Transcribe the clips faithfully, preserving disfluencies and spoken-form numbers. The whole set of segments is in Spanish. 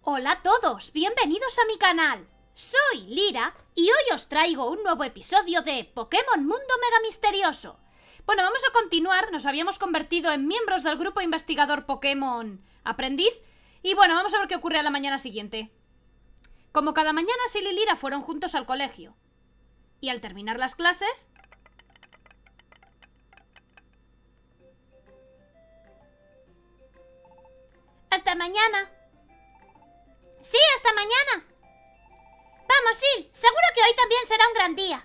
Hola a todos, bienvenidos a mi canal. Soy Lira y hoy os traigo un nuevo episodio de Pokémon Mundo Mega Misterioso. Bueno, vamos a continuar, nos habíamos convertido en miembros del grupo investigador Pokémon Aprendiz y bueno, vamos a ver qué ocurre a la mañana siguiente. Como cada mañana, Sil y Lira fueron juntos al colegio. Y al terminar las clases... ¡Hasta mañana! ¡Sí, hasta mañana! Vamos, Sil, seguro que hoy también será un gran día.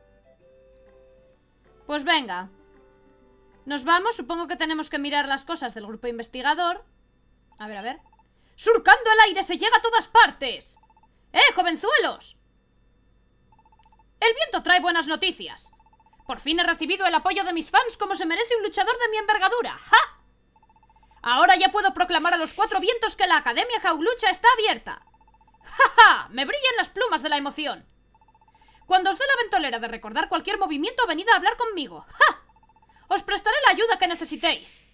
Pues venga. Nos vamos, supongo que tenemos que mirar las cosas del grupo investigador. A ver, a ver. ¡Surcando el aire se llega a todas partes! ¡Eh, jovenzuelos! El viento trae buenas noticias. Por fin he recibido el apoyo de mis fans como se merece un luchador de mi envergadura. ¡Ja! Ahora ya puedo proclamar a los cuatro vientos que la Academia Jaulucha está abierta. ¡Ja, ja! Me brillan las plumas de la emoción. Cuando os dé la ventolera de recordar cualquier movimiento, venid a hablar conmigo. ¡Ja! Os prestaré la ayuda que necesitéis.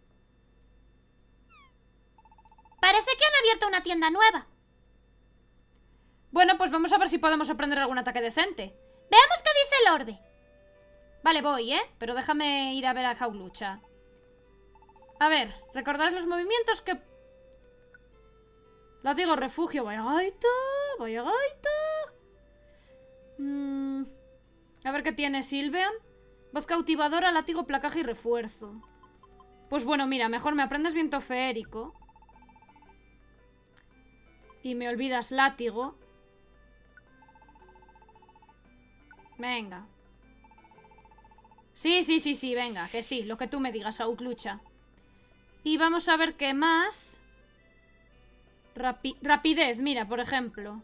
Parece que han abierto una tienda nueva. Bueno, pues vamos a ver si podemos aprender algún ataque decente. Veamos qué dice el orbe. Vale, voy, ¿eh? Pero déjame ir a ver a Jaulucha. A ver, recordaréis los movimientos que... Látigo, refugio, vaya gaita, vaya gaita. Mm, a ver qué tiene Sylveon. Voz cautivadora, látigo, placaje y refuerzo. Pues bueno, mira, mejor me aprendes viento feérico. Y me olvidas látigo. Venga. Sí, sí, sí, sí, venga, que sí, lo que tú me digas, Jaulucha. Y vamos a ver qué más. Rapi- rapidez, mira, por ejemplo.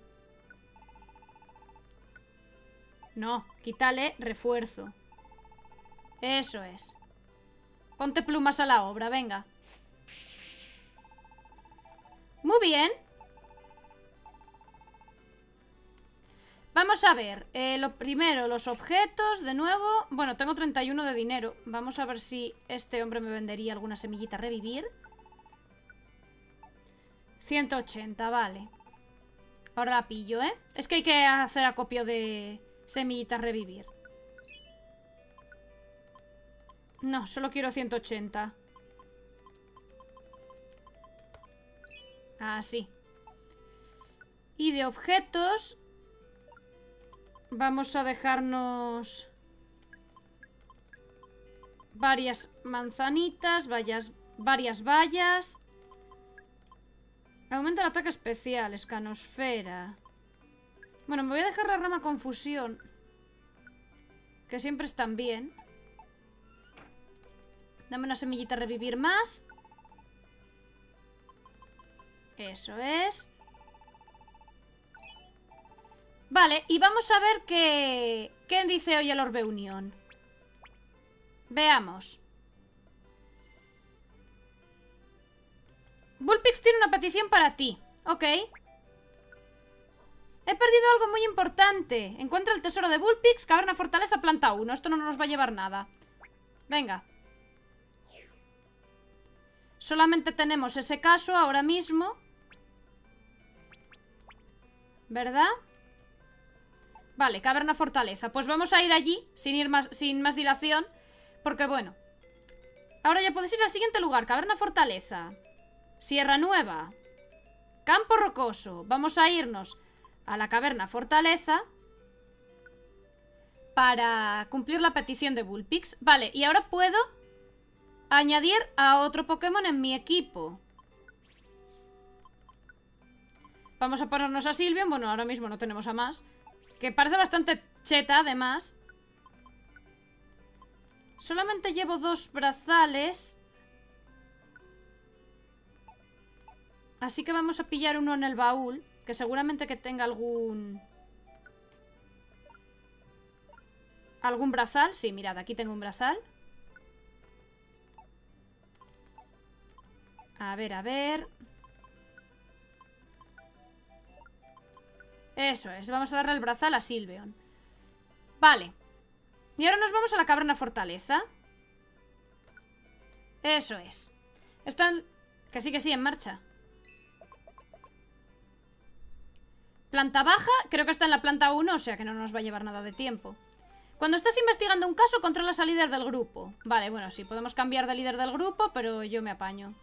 No, quítale refuerzo. Eso es. Ponte plumas a la obra, venga. Muy bien. Vamos a ver, eh, lo primero, los objetos, de nuevo. Bueno, tengo treinta y uno de dinero. Vamos a ver si este hombre me vendería alguna semillita a revivir. ciento ochenta, vale. Ahora la pillo, ¿eh? Es que hay que hacer acopio de semillitas a revivir. No, solo quiero ciento ochenta. Así. Y de objetos... Vamos a dejarnos varias manzanitas, varias, varias vallas. Aumenta el ataque especial, escanosfera. Bueno, me voy a dejar la rama confusión, que siempre están bien. Dame una semillita a revivir más. Eso es. Vale, y vamos a ver qué... ¿Qué dice hoy el Orbe Unión? Veamos. Bullpix tiene una petición para ti. Ok. He perdido algo muy importante. Encuentra el tesoro de Bullpix, caverna fortaleza, planta uno. Esto no nos va a llevar nada. Venga. Solamente tenemos ese caso ahora mismo. ¿Verdad? Vale, caverna fortaleza. Pues vamos a ir allí, sin ir más, sin más dilación. Porque bueno. Ahora ya podéis ir al siguiente lugar. Caverna fortaleza. Sierra Nueva. Campo rocoso. Vamos a irnos a la caverna fortaleza para cumplir la petición de Bullpix. Vale, y ahora puedo añadir a otro Pokémon en mi equipo. Vamos a ponernos a Sylveon. Bueno, ahora mismo no tenemos a más. Que parece bastante cheta, además. Solamente llevo dos brazales. Así que vamos a pillar uno en el baúl. Que seguramente que tenga algún... ¿Algún brazal? Sí, mirad, aquí tengo un brazal. A ver, a ver... Eso es, vamos a darle el brazal a Sylveon. Vale. Y ahora nos vamos a la caverna fortaleza. Eso es. Están... Que sí, que sí, en marcha. Planta baja, creo que está en la planta uno, o sea que no nos va a llevar nada de tiempo. Cuando estás investigando un caso, controlas al líder del grupo. Vale, bueno, sí, podemos cambiar de líder del grupo, pero yo me apaño.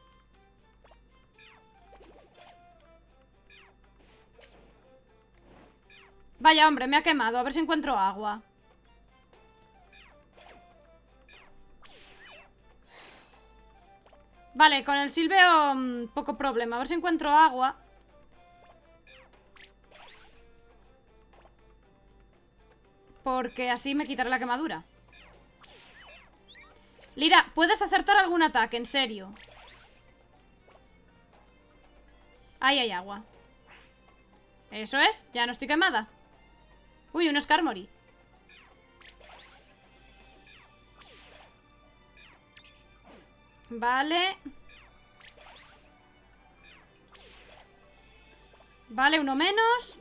Vaya, hombre, me ha quemado. A ver si encuentro agua. Vale, con el Sil veo mmm, poco problema. A ver si encuentro agua. Porque así me quitaré la quemadura. Lira, puedes acertar algún ataque, en serio. Ahí hay agua. Eso es, ya no estoy quemada. Uy, un Skarmory. Vale. Vale, uno menos.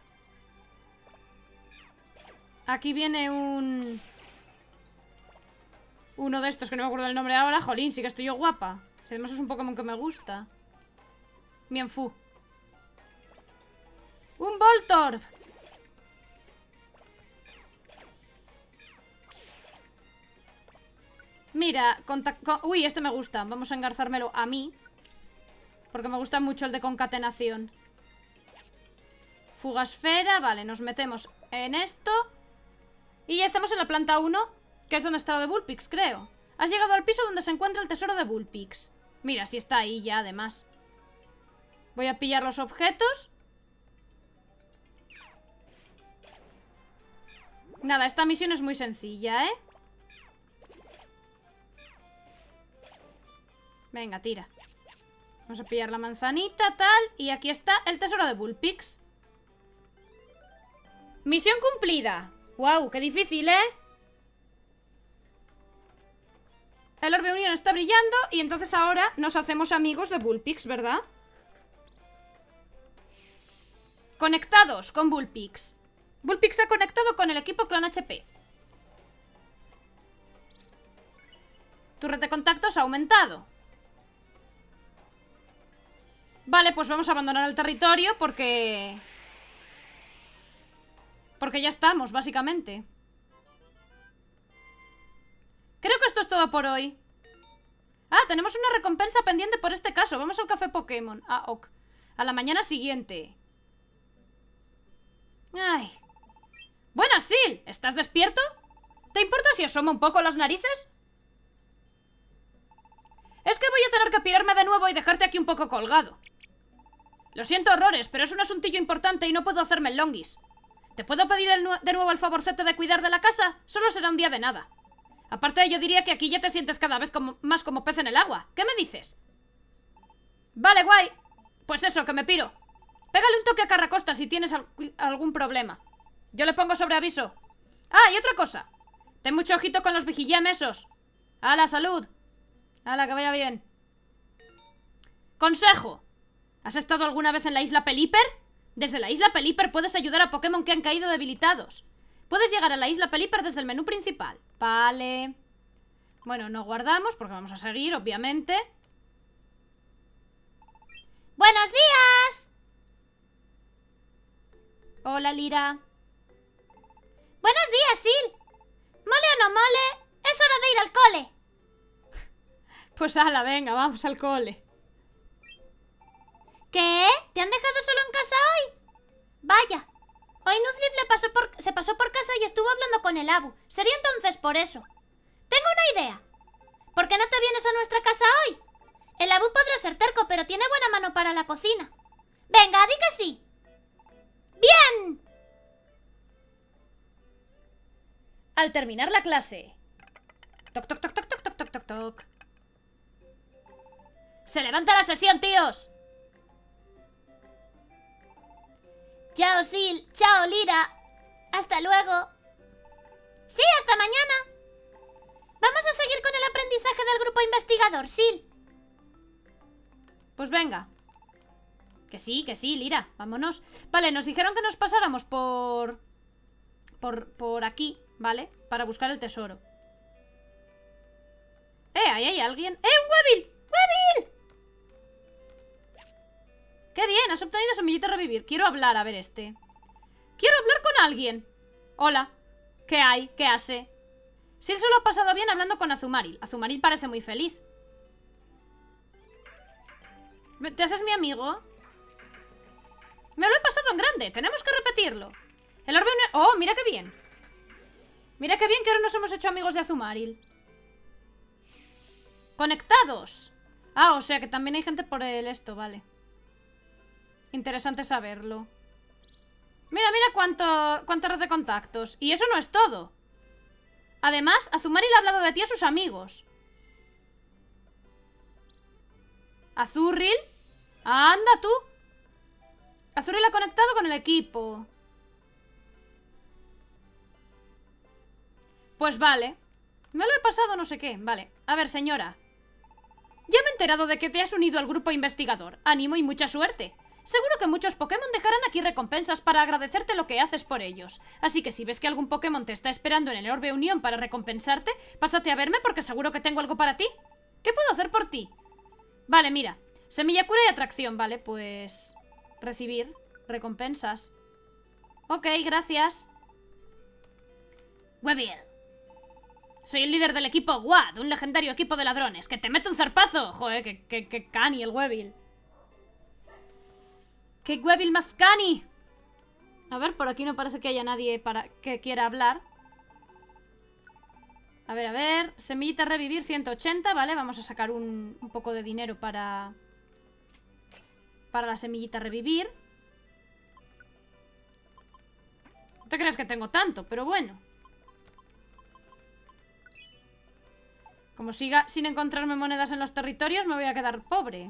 Aquí viene un... Uno de estos que no me acuerdo del nombre ahora. Jolín, sí que estoy yo guapa. Si además es un Pokémon que me gusta. Mienfoo. ¡Un Voltorb! Mira, con... Uy, este me gusta. Vamos a engarzármelo a mí. Porque me gusta mucho el de concatenación. Fugasfera. Vale, nos metemos en esto. Y ya estamos en la planta uno, que es donde está lo de Bullpix, creo. Has llegado al piso donde se encuentra el tesoro de Bullpix. Mira, sí está ahí ya, además. Voy a pillar los objetos. Nada, esta misión es muy sencilla, ¿eh? Venga, tira. Vamos a pillar la manzanita, tal. Y aquí está el tesoro de Bullpix. Misión cumplida. ¡Wow! ¡Qué difícil, eh! El Orbe Unión está brillando y entonces ahora nos hacemos amigos de Bullpix, ¿verdad? Conectados con Bullpix. Bullpix ha conectado con el equipo Clan H P. Tu red de contactos ha aumentado. Vale, pues vamos a abandonar el territorio porque... Porque ya estamos, básicamente. Creo que esto es todo por hoy. Ah, tenemos una recompensa pendiente por este caso. Vamos al café Pokémon. Ah, ok. A la mañana siguiente. Ay. Buenas, Sil. ¿Estás despierto? ¿Te importa si asomo un poco las narices? Es que voy a tener que pirarme de nuevo y dejarte aquí un poco colgado. Lo siento horrores, pero es un asuntillo importante y no puedo hacerme el longis. ¿Te puedo pedir el de nuevo el favorcete de cuidar de la casa? Solo será un día de nada. Aparte, yo diría que aquí ya te sientes cada vez como, más como pez en el agua. ¿Qué me dices? Vale, guay. Pues eso, que me piro. Pégale un toque a Carracosta si tienes al algún problema. Yo le pongo sobre aviso. Ah, y otra cosa. Ten mucho ojito con los vigillem esos. ¡Hala, salud! ¡Hala, que vaya bien! Consejo. ¿Has estado alguna vez en la isla Pelipper? Desde la isla Pelipper puedes ayudar a Pokémon que han caído debilitados. Puedes llegar a la isla Pelipper desde el menú principal. Vale. Bueno, no guardamos porque vamos a seguir, obviamente. ¡Buenos días! Hola, Lira. ¡Buenos días, Sil! Mole o no mole, es hora de ir al cole. Pues ala, venga, vamos al cole. ¿Qué? ¿Te han dejado solo en casa hoy? Vaya. Hoy Nuzleaf le pasó por, se pasó por casa y estuvo hablando con el Abu. Sería entonces por eso. Tengo una idea. ¿Por qué no te vienes a nuestra casa hoy? El Abu podrá ser terco, pero tiene buena mano para la cocina. Venga, di que sí. ¡Bien! Al terminar la clase. Toc, toc, toc, toc, toc, toc, toc, toc, toc. ¡Se levanta la sesión, tíos! Chao, Sil. Chao, Lira. Hasta luego. Sí, hasta mañana. Vamos a seguir con el aprendizaje del grupo investigador, Sil. Pues venga. Que sí, que sí, Lira. Vámonos. Vale, nos dijeron que nos pasáramos por... Por, por aquí, ¿vale? Para buscar el tesoro. ¡Eh! Ahí hay alguien. ¡Eh! ¡Un Weavile! ¡Weavile! ¡Qué bien! Has obtenido semillita revivir. Quiero hablar, a ver este. ¡Quiero hablar con alguien! Hola. ¿Qué hay? ¿Qué hace? Sil se lo ha pasado bien hablando con Azumarill. Azumarill parece muy feliz. ¿Te haces mi amigo? Me lo he pasado en grande. Tenemos que repetirlo. El orbe... ¡Oh, mira qué bien! Mira qué bien que ahora nos hemos hecho amigos de Azumarill. Conectados. Ah, o sea que también hay gente por el esto, vale. Interesante saberlo. Mira, mira cuánto, cuánta red de contactos. Y eso no es todo. Además, Azumarill ha hablado de ti a sus amigos. ¿Azurril? ¡Anda tú! Azurril ha conectado con el equipo. Pues vale. Me lo he pasado no sé qué. Vale. A ver, señora. Ya me he enterado de que te has unido al grupo investigador. Ánimo y mucha suerte. Seguro que muchos Pokémon dejarán aquí recompensas para agradecerte lo que haces por ellos. Así que si ves que algún Pokémon te está esperando en el Orbe Unión para recompensarte, pásate a verme porque seguro que tengo algo para ti. ¿Qué puedo hacer por ti? Vale, mira. Semilla cura y atracción. Vale, pues... recibir recompensas. Ok, gracias. Weavile. Soy el líder del equipo W A D, un legendario equipo de ladrones. ¡Que te mete un zarpazo! Joder, que, que, que cani el Weavile. ¡Qué Weavile más cani! A ver, por aquí no parece que haya nadie para que quiera hablar. A ver, a ver. Semillita revivir ciento ochenta, ¿vale? Vamos a sacar un, un poco de dinero para... Para la semillita revivir. No te creas que tengo tanto, pero bueno. Como siga sin encontrarme monedas en los territorios, me voy a quedar pobre.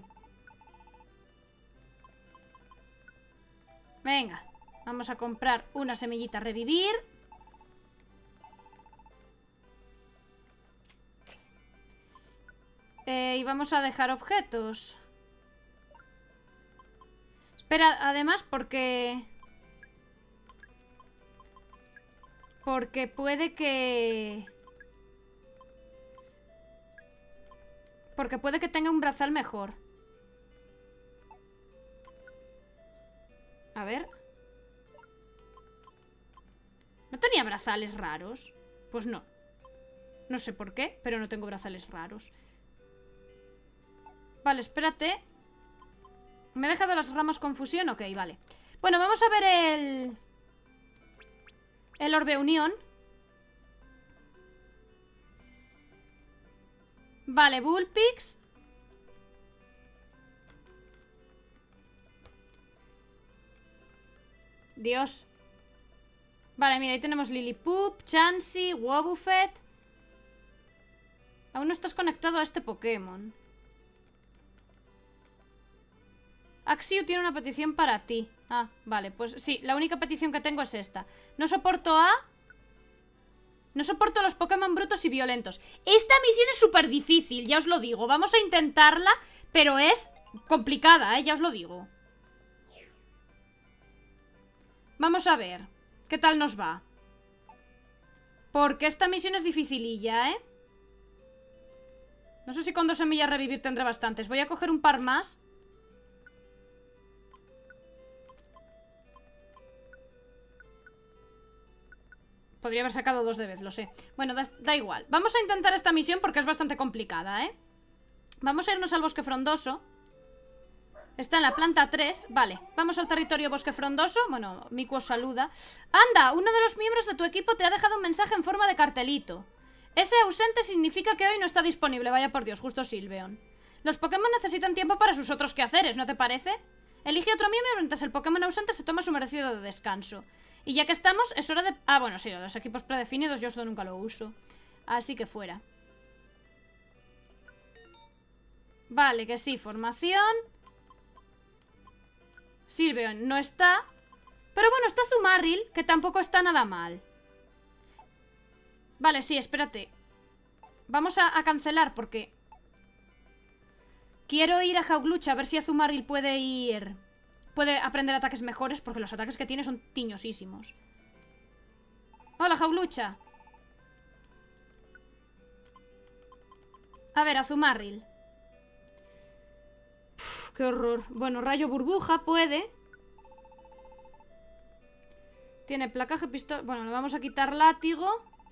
Venga, vamos a comprar una semillita revivir. Eh, y vamos a dejar objetos. Espera, además, porque... Porque puede que... Porque puede que tenga un brazal mejor. A ver. ¿No tenía brazales raros? Pues no. No sé por qué, pero no tengo brazales raros. Vale, espérate. ¿Me he dejado las ramas confusión? Ok, vale. Bueno, vamos a ver el... El Orbe Unión. Vale, Bullpix. Dios. Vale, mira, ahí tenemos Lillipup, Chansey, Wobbuffet. Aún no estás conectado a este Pokémon. Axiu tiene una petición para ti. Ah, vale, pues sí, la única petición que tengo es esta. No soporto a... No soporto a los Pokémon brutos y violentos. Esta misión es súper difícil, ya os lo digo. Vamos a intentarla, pero es complicada, ¿eh? Ya os lo digo. Vamos a ver qué tal nos va. Porque esta misión es dificililla, ¿eh? No sé si con dos semillas revivir tendré bastantes. Voy a coger un par más. Podría haber sacado dos de vez, lo sé. Bueno, da, da igual. Vamos a intentar esta misión porque es bastante complicada, ¿eh? Vamos a irnos al bosque frondoso. Está en la planta tres. Vale, vamos al territorio bosque frondoso. Bueno, Miku os saluda. Anda, uno de los miembros de tu equipo te ha dejado un mensaje en forma de cartelito. Ese ausente significa que hoy no está disponible. Vaya por Dios, justo Silveon. Los Pokémon necesitan tiempo para sus otros quehaceres, ¿no te parece? Elige otro miembro mientras el Pokémon ausente se toma su merecido de descanso. Y ya que estamos, es hora de... Ah, bueno, sí, los equipos predefinidos yo eso nunca lo uso. Así que fuera. Vale, que sí, formación. Silveon no está. Pero bueno, está Azumarill, que tampoco está nada mal. Vale, sí, espérate. Vamos a, a cancelar porque... Quiero ir a Jauglucha a ver si Azumarill puede ir... Puede aprender ataques mejores porque los ataques que tiene son tiñosísimos. Hola, Jauglucha. A ver, Azumarill. Uf, qué horror. Bueno, rayo burbuja puede. Tiene placaje, pistola... Bueno, le vamos a quitar látigo.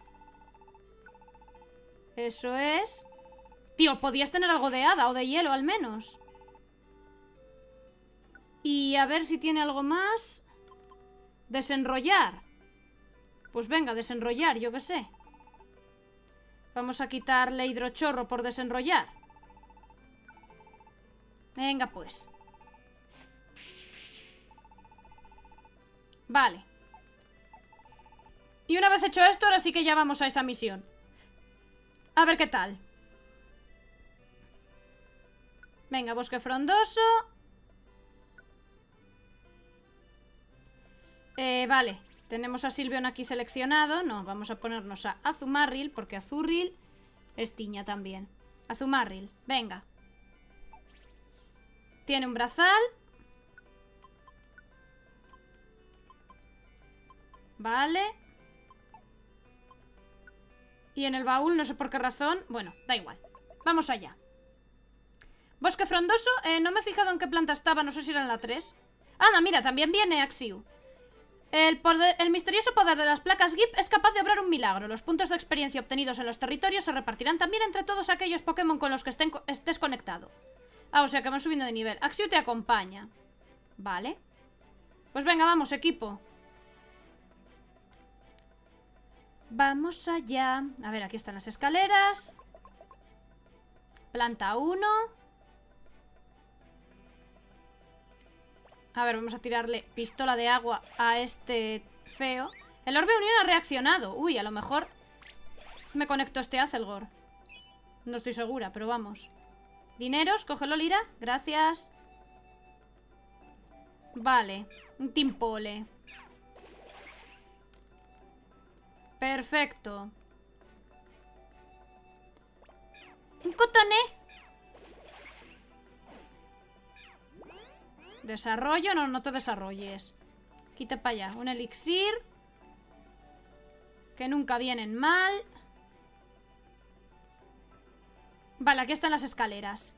Eso es. Tío, podías tener algo de hada o de hielo al menos. Y a ver si tiene algo más. Desenrollar. Pues venga, desenrollar, yo qué sé. Vamos a quitarle hidrochorro por desenrollar. Venga, pues. Vale. Y una vez hecho esto, ahora sí que ya vamos a esa misión. A ver qué tal. Venga, bosque frondoso. Eh, vale. Tenemos a Sylveon aquí seleccionado. No, vamos a ponernos a Azumarill, porque Azurill es tiña también. Azumarill, venga. Tiene un brazal. Vale. Y en el baúl, no sé por qué razón. Bueno, da igual. Vamos allá. Bosque frondoso, eh, no me he fijado en qué planta estaba, no sé si era en la tres. Anda, mira, también viene Axiu. El, poder, el misterioso poder de las placas G I P es capaz de obrar un milagro. Los puntos de experiencia obtenidos en los territorios se repartirán también entre todos aquellos Pokémon con los que estén, estés conectado. Ah, o sea que van subiendo de nivel. Axiu te acompaña. Vale. Pues venga, vamos, equipo. Vamos allá. A ver, aquí están las escaleras. Planta uno. A ver, vamos a tirarle pistola de agua a este feo. El orbe unión ha reaccionado. Uy, a lo mejor me conecto a este Azelgor. No estoy segura, pero vamos. Dineros, cógelo, Lira. Gracias. Vale, un Timpole. Perfecto. Un Cotoné. Desarrollo, no, no te desarrolles. Quita para allá, un elixir. Que nunca vienen mal. Vale, aquí están las escaleras.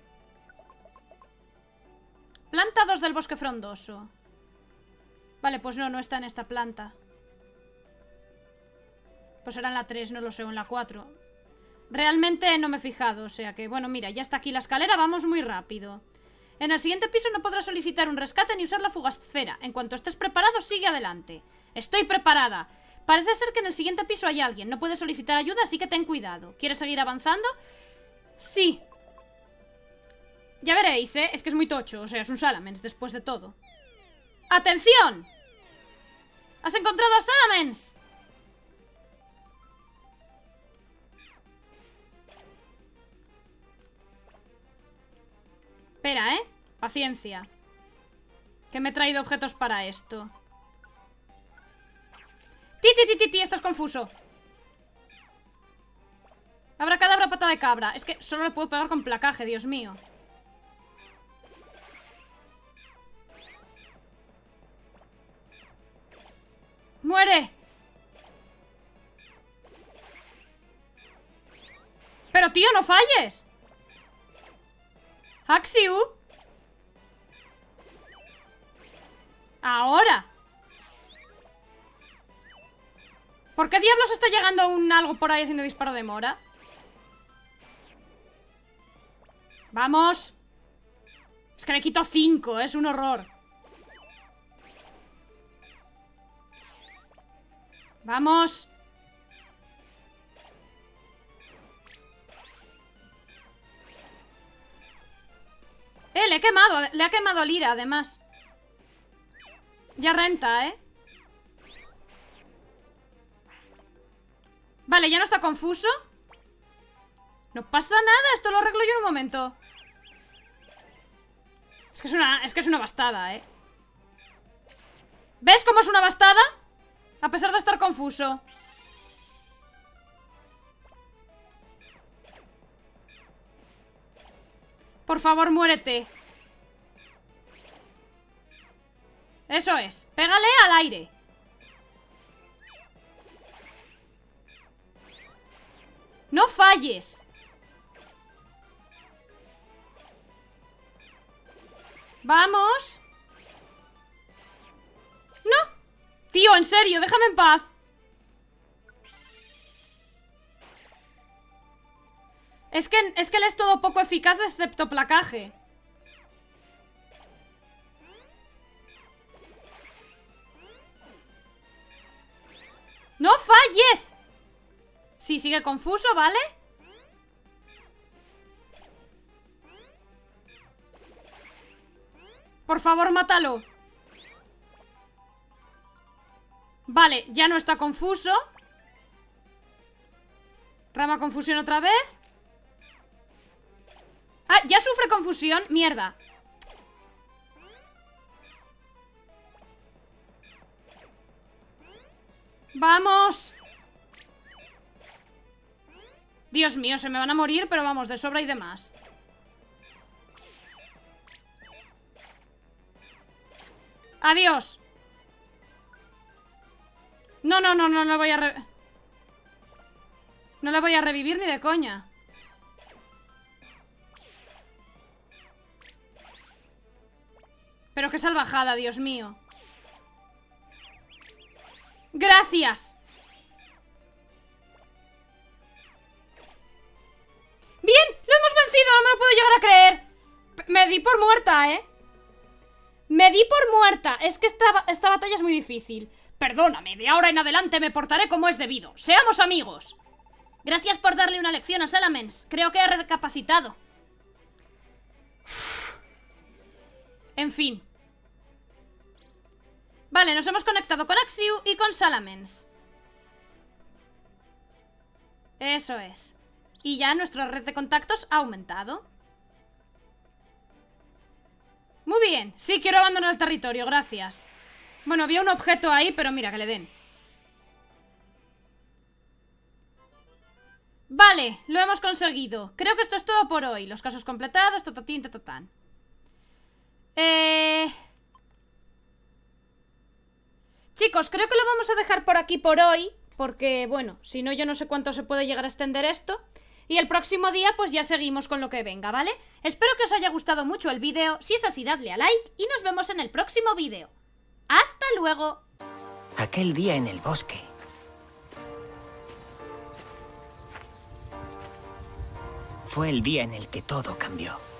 Planta dos del bosque frondoso. Vale, pues no, no está en esta planta. Pues era en la tres, no lo sé, o en la cuatro. Realmente no me he fijado, o sea que, bueno, mira, ya está aquí la escalera, vamos muy rápido. En el siguiente piso no podrás solicitar un rescate ni usar la fugazfera. En cuanto estés preparado, sigue adelante. Estoy preparada. Parece ser que en el siguiente piso hay alguien. No puedes solicitar ayuda, así que ten cuidado. ¿Quieres seguir avanzando? Sí. Ya veréis, ¿eh? Es que es muy tocho. O sea, es un Salamence después de todo. ¡Atención! ¡Has encontrado a Salamence! Espera, ¿eh? Paciencia. Que me he traído objetos para esto. Ti, ti, ti, ti, ti, estás confuso. Abracadabra, pata de cabra. Es que solo le puedo pegar con placaje, Dios mío. ¡Muere! Pero tío, no falles. Axiu. Ahora. ¿Por qué diablos está llegando un algo por ahí haciendo disparo de mora? ¡Vamos! Es que le quito cinco, es un horror. ¡Vamos! Eh, le he quemado, le ha quemado Lira, además. Ya renta, ¿eh? Vale, ya no está confuso. No pasa nada, esto lo arreglo yo en un momento. Es que es una, es que es una bastada, ¿eh? ¿Ves cómo es una bastada? A pesar de estar confuso. Por favor, muérete. Eso es. Pégale al aire. No falles. Vamos. No. Tío, tío! ¡En serio! ¡Déjame en paz! Es que, es que él es todo poco eficaz excepto placaje. ¡No falles! Sí, sigue confuso, ¿vale? Por favor, mátalo. Vale, ya no está confuso. Rama confusión otra vez. Ah, ya sufre confusión. Mierda. ¡Vamos! Dios mío, se me van a morir, pero vamos, de sobra y demás. ¡Adiós! No, no, no, no le voy a re... No le voy a revivir ni de coña. Pero qué salvajada, Dios mío. ¡Gracias! ¡Bien! ¡Lo hemos vencido! ¡No me lo puedo llegar a creer! P- me di por muerta, ¿eh? Me di por muerta. Es que esta, esta batalla es muy difícil. Perdóname, de ahora en adelante me portaré como es debido. ¡Seamos amigos! Gracias por darle una lección a Salamence. Creo que he recapacitado. Uf. En fin. Vale, nos hemos conectado con Axiu y con Salamence. Eso es. Y ya nuestra red de contactos ha aumentado. Muy bien. Sí, quiero abandonar el territorio, gracias. Bueno, había un objeto ahí, pero mira, que le den. Vale, lo hemos conseguido. Creo que esto es todo por hoy. Los casos completados, tatatín, tatatán. Eh... Chicos, creo que lo vamos a dejar por aquí por hoy. Porque, bueno, si no yo no sé cuánto se puede llegar a extender esto. Y el próximo día pues ya seguimos con lo que venga, ¿vale? Espero que os haya gustado mucho el vídeo. Si es así, dadle a like y nos vemos en el próximo vídeo. ¡Hasta luego! Aquel día en el bosque. Fue el día en el que todo cambió.